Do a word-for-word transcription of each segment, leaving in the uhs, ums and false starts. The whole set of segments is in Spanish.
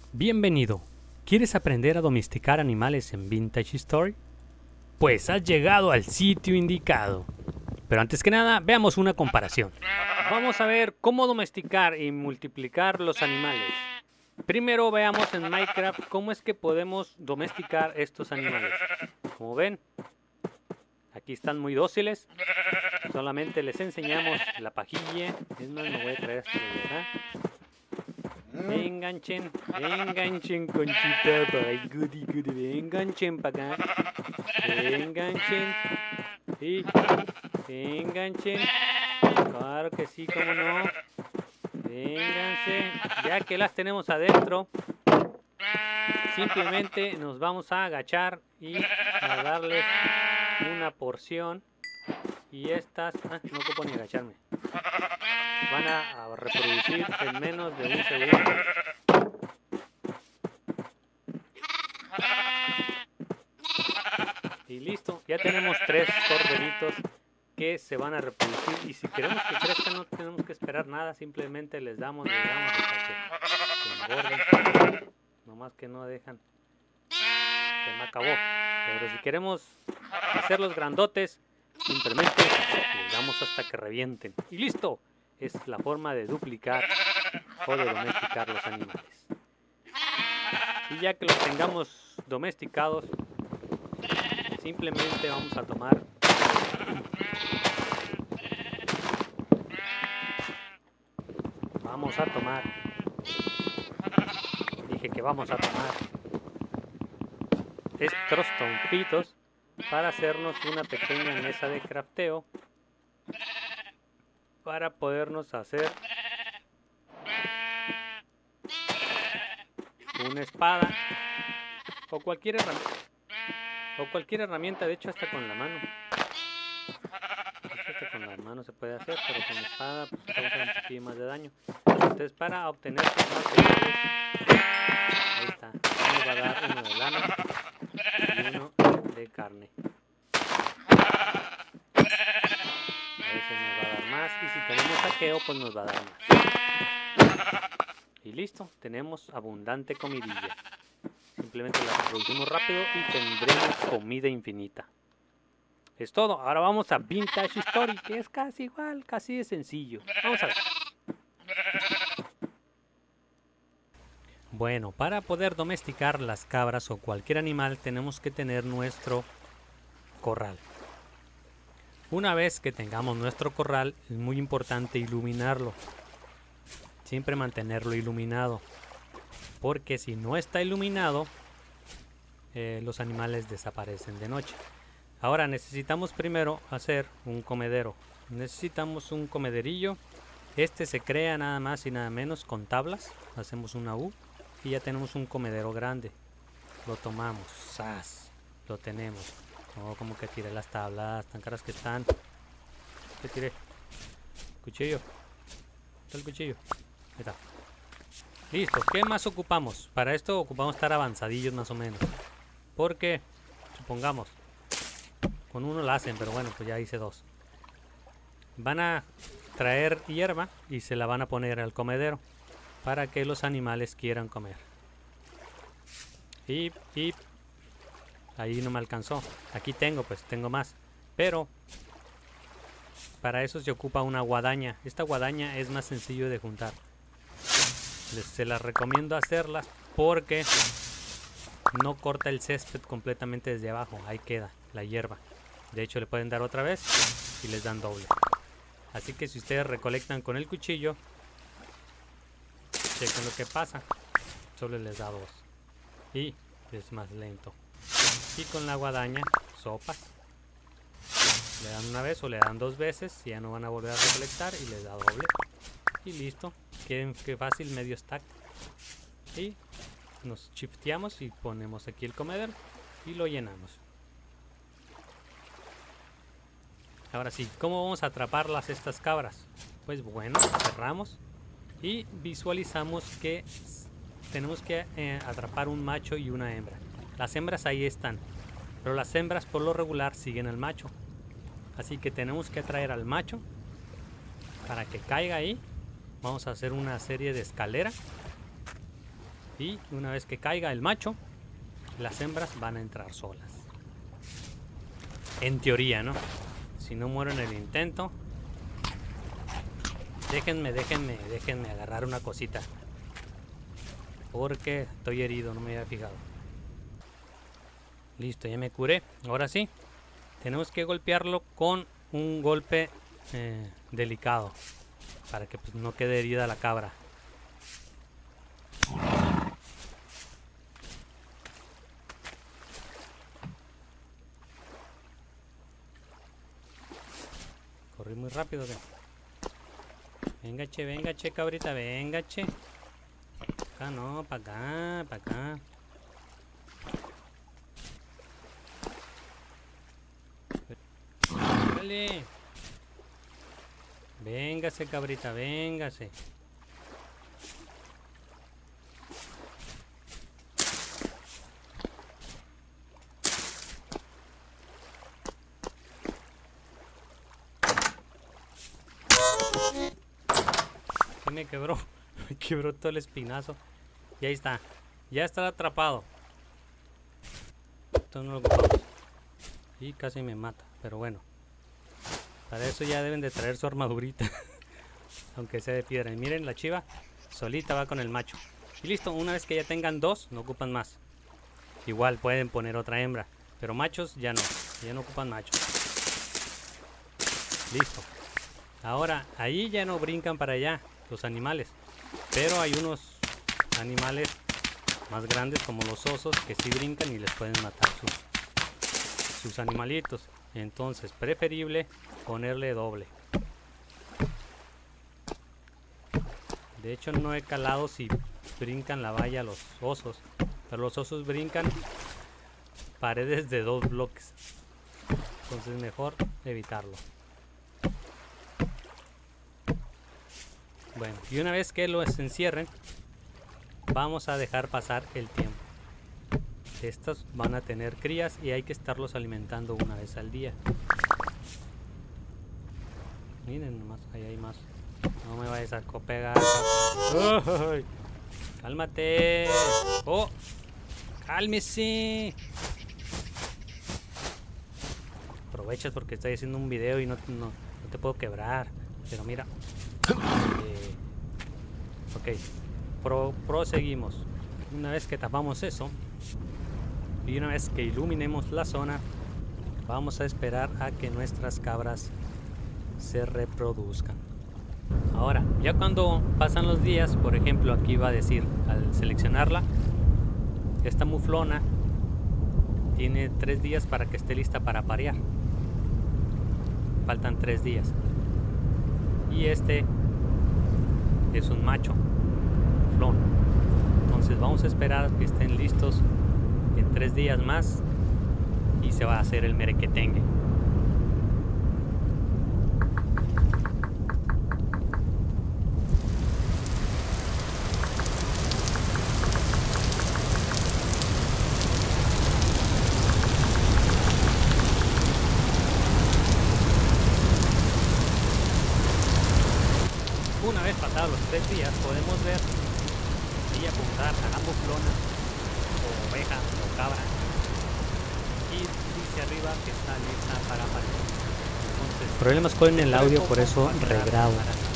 Bienvenido. ¿Quieres aprender a domesticar animales en Vintage Story? Pues has llegado al sitio indicado. Pero antes que nada, veamos una comparación. Vamos a ver cómo domesticar y multiplicar los animales. Primero veamos en Minecraft cómo es que podemos domesticar estos animales. Como ven, aquí están muy dóciles. Solamente les enseñamos la pajilla. Es más, me voy a traer esto de verdad. Enganchen, enganchen, Conchita, para ahí, goody, goody, enganchen para acá, enganchen, y enganchen, claro que sí, cómo no, vénganse, ya que las tenemos adentro, simplemente nos vamos a agachar y a darles una porción, y estas, ah, no ocupo ni agacharme. Van a, a reproducir en menos de un segundo. Y listo, ya tenemos tres corderitos que se van a reproducir. Y si queremos que crezcan no tenemos que esperar nada, simplemente les damos, les damos hasta que se engorden. Nomás que no dejan. Se me acabó. Pero si queremos hacerlos grandotes, simplemente les damos hasta que revienten. Y listo. Es la forma de duplicar o de domesticar los animales. Y ya que los tengamos domesticados, simplemente vamos a tomar vamos a tomar dije que vamos a tomar estos trompitos para hacernos una pequeña mesa de crafteo, para podernos hacer una espada o cualquier herramienta, o cualquier herramienta, de hecho hasta con la mano. Hasta con la mano se puede hacer, pero con la espada pues causa un poquito más de daño. Entonces, para obtener estos materiales, ahí está, nos va a dar uno de lana y uno de carne. A veces nos va a dar más, y si tenemos saqueo pues nos va a dar más. Y listo, tenemos abundante comidilla. Simplemente la reproducimos rápido y tendremos comida infinita. Es todo. Ahora vamos a Vintage Story, que es casi igual, casi de sencillo. Vamos a ver. Bueno, para poder domesticar las cabras o cualquier animal tenemos que tener nuestro corral. Una vez que tengamos nuestro corral, es muy importante iluminarlo. Siempre mantenerlo iluminado. Porque si no está iluminado, eh, los animales desaparecen de noche. Ahora necesitamos primero hacer un comedero. Necesitamos un comederillo. Este se crea nada más y nada menos con tablas. Hacemos una U y ya tenemos un comedero grande. Lo tomamos. ¡Sas! Lo tenemos. No, como que tiré las tablas, tan caras que están. ¿Qué tiré? Cuchillo. ¿Está el cuchillo? Ahí está. Listo. ¿Qué más ocupamos? Para esto ocupamos estar avanzadillos más o menos. Porque, supongamos, con uno la hacen, pero bueno, pues ya hice dos. Van a traer hierba y se la van a poner al comedero para que los animales quieran comer. Y, y ahí no me alcanzó. Aquí tengo, pues tengo más. Pero para eso se ocupa una guadaña. Esta guadaña es más sencillo de juntar. Les, se las recomiendo hacerlas porque no corta el césped completamente desde abajo. Ahí queda la hierba. De hecho le pueden dar otra vez y les dan doble. Así que si ustedes recolectan con el cuchillo, chequen lo que pasa. Solo les da dos. Y es más lento. Y con la guadaña, sopas. Le dan una vez o le dan dos veces. Y ya no van a volver a recolectar y les da doble. Y listo. Quieren que fácil, medio stack. Y nos shifteamos y ponemos aquí el comedero. Y lo llenamos. Ahora sí, ¿cómo vamos a atraparlas estas cabras? Pues bueno, cerramos. Y visualizamos que tenemos que eh, atrapar un macho y una hembra. Las hembras ahí están, pero las hembras por lo regular siguen al macho. Así que tenemos que atraer al macho para que caiga ahí. Vamos a hacer una serie de escalera Y una vez que caiga el macho, las hembras van a entrar solas. En teoría, ¿no? Si no muero en el intento. Déjenme, déjenme, déjenme agarrar una cosita. Porque estoy herido, no me había fijado. Listo, ya me curé. Ahora sí, tenemos que golpearlo con un golpe eh, delicado. Para que pues, no quede herida la cabra. Corrí muy rápido, ¿qué? Venga, che, venga, che, cabrita, venga, che. Acá no, para acá, para acá. Dale. Véngase, cabrita, véngase. ¿Qué me quebró? Me quebró todo el espinazo. Y ahí está. Ya está atrapado. Esto no lo ocupamos. Y casi me mata, pero bueno. Para eso ya deben de traer su armadurita. Aunque sea de piedra. Y miren, la chiva solita va con el macho. Y listo, una vez que ya tengan dos, no ocupan más. Igual pueden poner otra hembra. Pero machos ya no. Ya no ocupan machos. Listo. Ahora, ahí ya no brincan para allá los animales. Pero hay unos animales más grandes como los osos que sí brincan y les pueden matar sus, sus animalitos. Entonces, preferible ponerle doble. De hecho, no he calado si brincan la valla los osos. Pero los osos brincan paredes de dos bloques. Entonces, mejor evitarlo. Bueno, y una vez que los encierren, vamos a dejar pasar el tiempo. Estos van a tener crías y hay que estarlos alimentando una vez al día. Miren nomás, ahí hay más. No me vayas a pegar. ¡Oh! ¡Cálmate! ¡Oh! ¡Cálmese! Aprovechas porque estoy haciendo un video y no, no, no te puedo quebrar. Pero mira. Eh, ok. Pro, proseguimos. Una vez que tapamos eso y una vez que iluminemos la zona, vamos a esperar a que nuestras cabras se reproduzcan. Ahora, ya cuando pasan los días, por ejemplo, aquí va a decir al seleccionarla, esta muflona tiene tres días para que esté lista para parear. Faltan tres días. Y este es un macho muflón. Entonces vamos a esperar que estén listos en tres días más y se va a hacer el merequetengue. Una vez pasados los tres días podemos ver y apuntar a la muflona o oveja o cabra y dice arriba que está lista para parir. Entonces, problemas con el audio, por eso regrabo.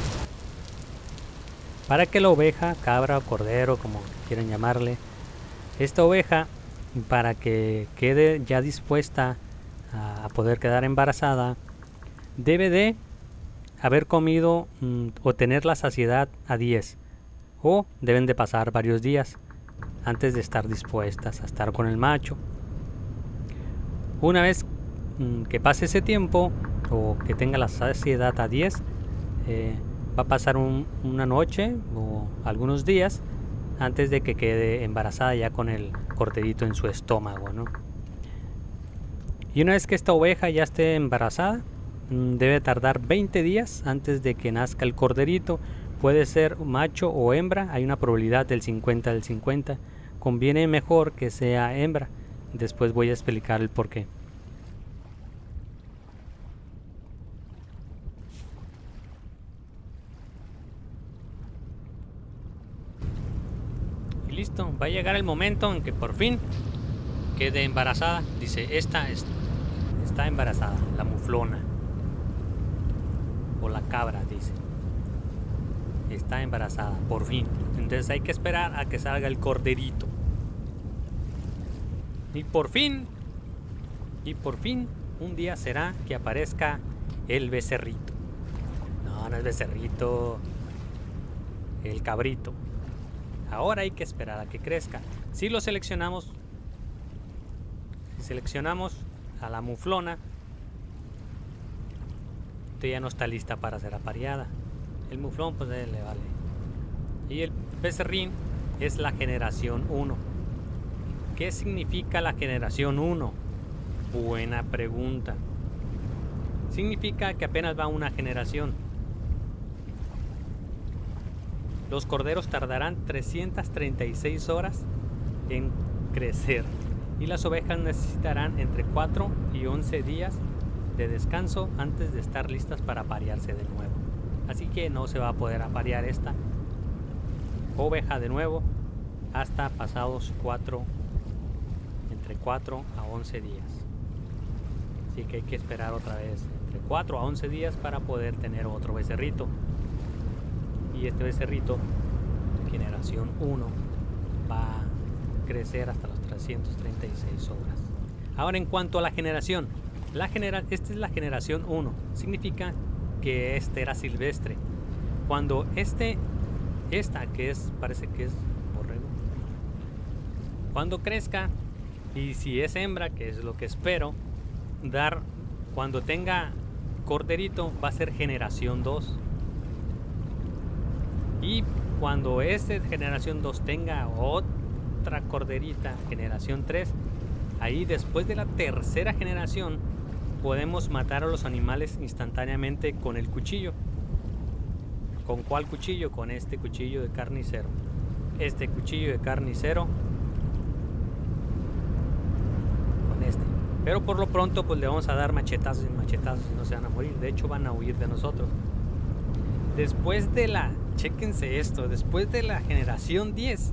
Para que la oveja, cabra o cordero, como quieran llamarle, esta oveja, para que quede ya dispuesta a poder quedar embarazada, debe de haber comido mmm, o tener la saciedad a diez, o deben de pasar varios días antes de estar dispuestas a estar con el macho. Una vez mmm, que pase ese tiempo o que tenga la saciedad a diez, eh, va a pasar un, una noche o algunos días antes de que quede embarazada ya con el corderito en su estómago, ¿no? Y una vez que esta oveja ya esté embarazada, debe tardar veinte días antes de que nazca el corderito. Puede ser macho o hembra, hay una probabilidad del cincuenta al cincuenta. Conviene mejor que sea hembra. Después voy a explicar el por qué. Y listo, Va a llegar el momento en que por fin quede embarazada. Dice, esta es, está embarazada, la muflona. O la cabra, dice. Está embarazada, por fin. Entonces hay que esperar a que salga el corderito. Y por fin, y por fin, un día será que aparezca el becerrito. No, no es becerrito. El cabrito. Ahora hay que esperar a que crezca. Si lo seleccionamos, si seleccionamos a la muflona, ya no está lista para ser apareada. El muflón pues eh, le vale. Y el becerrín es la generación uno. ¿Qué significa la generación uno? Buena pregunta. Significa que apenas va una generación. Los corderos tardarán trescientas treinta y seis horas en crecer y las ovejas necesitarán entre cuatro y once días de descanso antes de estar listas para aparearse de nuevo. Así que no se va a poder aparear esta oveja de nuevo hasta pasados cuatro, entre cuatro a once días. Así que hay que esperar otra vez entre cuatro a once días para poder tener otro becerrito. Y este becerrito, generación uno, va a crecer hasta los trescientas treinta y seis horas. Ahora, en cuanto a la generación, la genera esta es la generación uno. Significa que este era silvestre. Cuando este, esta que es, parece que es borrego, cuando crezca, y si es hembra, que es lo que espero, dar, cuando tenga corderito, va a ser generación dos. Y cuando este generación dos tenga otra corderita, generación tres, ahí después de la tercera generación podemos matar a los animales instantáneamente con el cuchillo. ¿Con cuál cuchillo? Con este cuchillo de carnicero. Este cuchillo de carnicero. Con este. Pero por lo pronto pues le vamos a dar machetazos y machetazos y no se van a morir. De hecho van a huir de nosotros. Después de la... Chéquense esto. Después de la generación diez,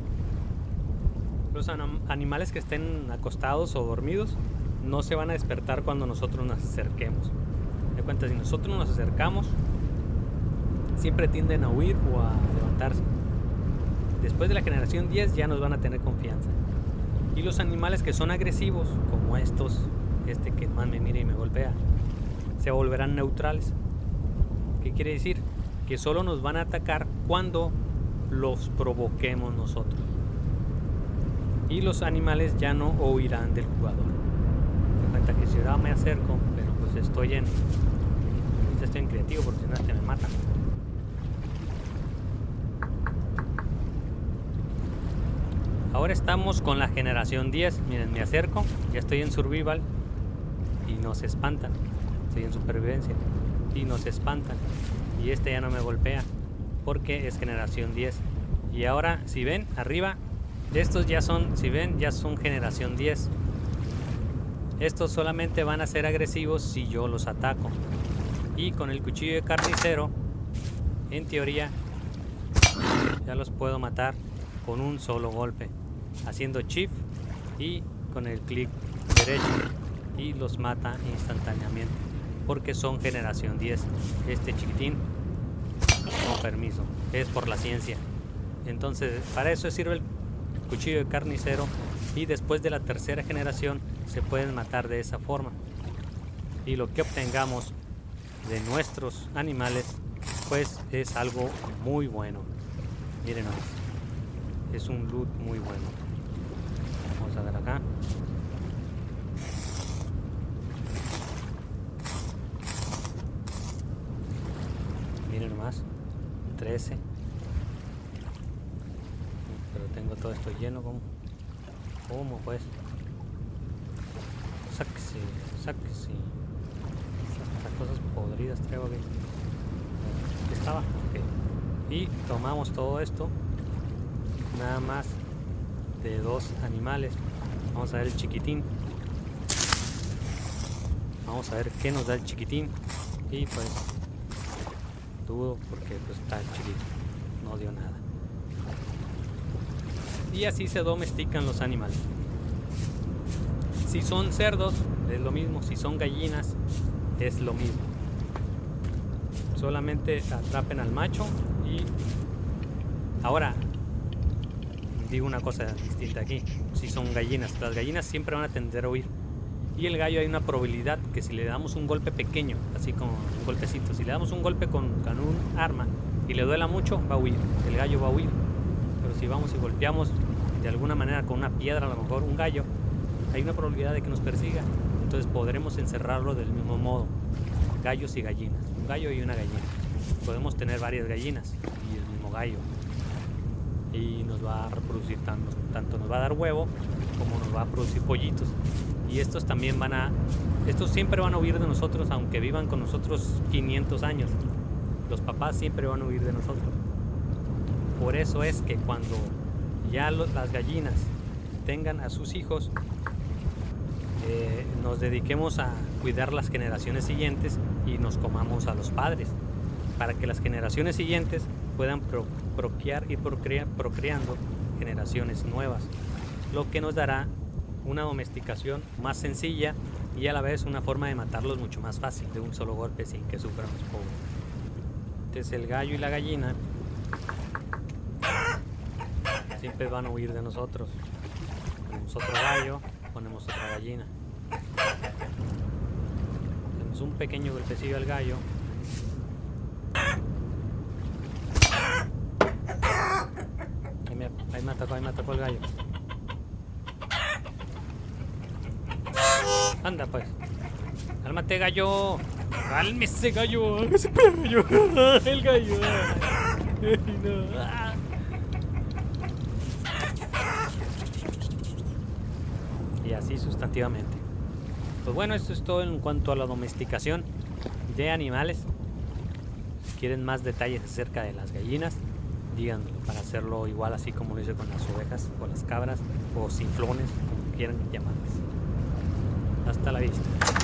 los animales que estén acostados o dormidos no se van a despertar cuando nosotros nos acerquemos. De cuenta, si nosotros nos acercamos, siempre tienden a huir o a levantarse. Después de la generación diez ya nos van a tener confianza. Y los animales que son agresivos, como estos, este que más me mira y me golpea, se volverán neutrales. ¿Qué quiere decir? Que solo nos van a atacar cuando los provoquemos nosotros. Y los animales ya no huirán del jugador. Me cuenta que si ahora me acerco, pero pues estoy en estoy en creativo porque si no este me mata. Ahora estamos con la generación diez. Miren, me acerco, ya estoy en survival y nos espantan. Estoy en supervivencia y nos espantan. Y este ya no me golpea porque es generación diez. Y ahora, si ven, arriba, estos ya son, si ven, ya son generación diez. Estos solamente van a ser agresivos si yo los ataco. Y con el cuchillo de carnicero, en teoría, ya los puedo matar con un solo golpe. Haciendo shift y con el clic derecho. Y los mata instantáneamente. Porque son generación diez. Este chiquitín, con permiso, es por la ciencia. Entonces, para eso sirve el cuchillo de carnicero. Y después de la tercera generación se pueden matar de esa forma. Y lo que obtengamos de nuestros animales, pues es algo muy bueno. Miren, es un loot muy bueno. Vamos a ver acá. Miren nomás, trece. Pero tengo todo esto lleno. ¿Cómo? ¿Cómo pues? Sáquese, sáquese. Estas cosas podridas traigo aquí. Aquí estaba. Okay. Y tomamos todo esto. Nada más de dos animales. Vamos a ver el chiquitín. Vamos a ver qué nos da el chiquitín. Y pues dudo porque pues está chiquito, no dio nada. Y así se domestican los animales. Si son cerdos, es lo mismo. Si son gallinas, es lo mismo. Solamente atrapen al macho y... Ahora, digo una cosa distinta aquí. Si son gallinas, las gallinas siempre van a tender a huir. Y el gallo hay una probabilidad que si le damos un golpe pequeño, así como un golpecito, si le damos un golpe con, con un arma y le duela mucho, va a huir. El gallo va a huir. Pero si vamos y golpeamos de alguna manera con una piedra, a lo mejor un gallo, hay una probabilidad de que nos persiga. Entonces podremos encerrarlo del mismo modo. Gallos y gallinas. Un gallo y una gallina. Podemos tener varias gallinas y el mismo gallo. Y nos va a reproducir tanto, tanto nos va a dar huevo como nos va a producir pollitos. Y estos también van a... Estos siempre van a huir de nosotros, aunque vivan con nosotros quinientos años. Los papás siempre van a huir de nosotros. Por eso es que cuando ya los, las gallinas tengan a sus hijos, eh, nos dediquemos a cuidar las generaciones siguientes y nos comamos a los padres, para que las generaciones siguientes puedan pro, procrear y procrear, procreando generaciones nuevas, lo que nos dará una domesticación más sencilla y a la vez una forma de matarlos mucho más fácil, de un solo golpe, sin que sufran los pobres. Entonces el gallo y la gallina siempre van a huir de nosotros. Ponemos otro gallo, ponemos otra gallina. Hacemos un pequeño golpecillo al gallo. Ahí me, ahí me atacó, ahí me atacó el gallo. Anda pues. Cálmate, gallo. Cálmese, gallo. Cálmese, gallo. El gallo. Ay, no. Y así sustantivamente. Pues bueno, esto es todo en cuanto a la domesticación de animales. Si quieren más detalles acerca de las gallinas, díganmelo para hacerlo igual así como lo hice con las ovejas o las cabras o cinflones, como quieran llamarles. Hasta la vista.